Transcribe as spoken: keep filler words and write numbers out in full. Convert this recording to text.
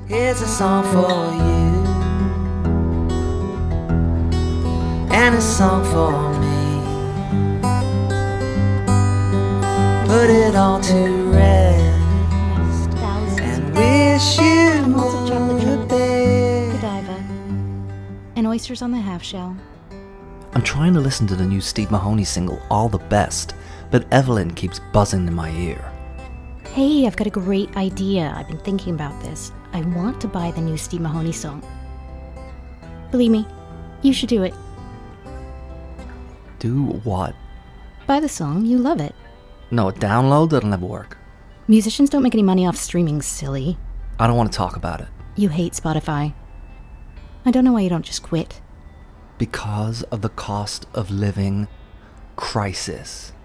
Here's a song for you, and a song for me. Put it all to rest and wish you the best. Godiva. And oysters on the half shell. I'm trying to listen to the new Steve Mahoney single, All the Best, but Evelyn keeps buzzing in my ear. Hey, I've got a great idea. I've been thinking about this. I want to buy the new Steve Mahoney song. Believe me, you should do it. Do what? Buy the song, you love it. No, a download that'll never work. Musicians don't make any money off streaming, silly. I don't want to talk about it. You hate Spotify. I don't know why you don't just quit. Because of the cost of living crisis.